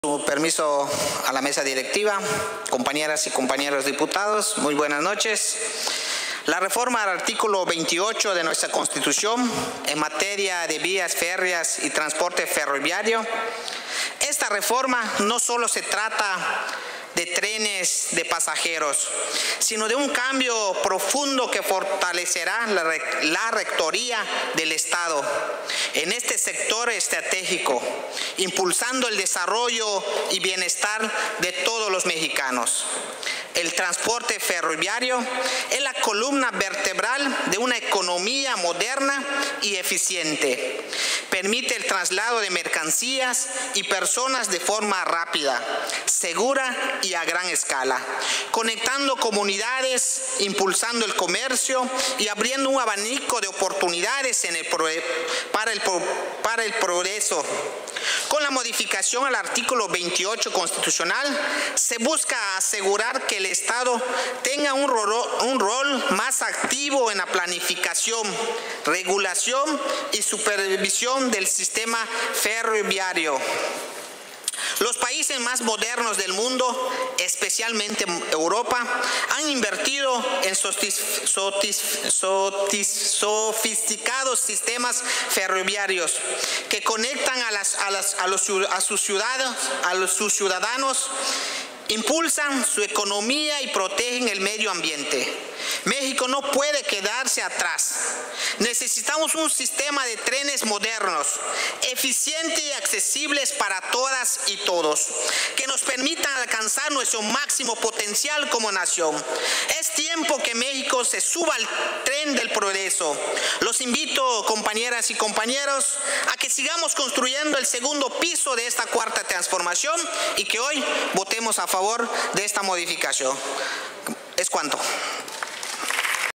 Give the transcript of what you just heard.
Su permiso a la mesa directiva, compañeras y compañeros diputados, muy buenas noches. La reforma al artículo 28 de nuestra Constitución en materia de vías férreas y transporte ferroviario. Esta reforma no solo se trata de trenes de pasajeros, sino de un cambio profundo que fortalecerá la rectoría del Estado en este sector estratégico, impulsando el desarrollo y bienestar de todos los mexicanos. El transporte ferroviario es la columna vertebral de una economía moderna y eficiente. Permite el traslado de mercancías y personas de forma rápida, segura y a gran escala, conectando comunidades, impulsando el comercio y abriendo un abanico de oportunidades para el progreso. Con la modificación al artículo 28 constitucional, se busca asegurar que el Estado tenga un rol más activo en la planificación, regulación y supervisión del sistema ferroviario. Los países más modernos del mundo, especialmente Europa, han invertido en sofisticados sistemas ferroviarios que conectan a sus ciudadanos, impulsan su economía y protegen el medio ambiente. México no puede quedarse atrás. Necesitamos un sistema de trenes modernos, eficientes y accesibles para todas y todos, que nos permitan alcanzar nuestro máximo potencial como nación. Es tiempo que México se suba al tren del progreso. Los invito, compañeras y compañeros, a que sigamos construyendo el segundo piso de esta cuarta transformación y que hoy votemos a favor de esta modificación. Es cuanto.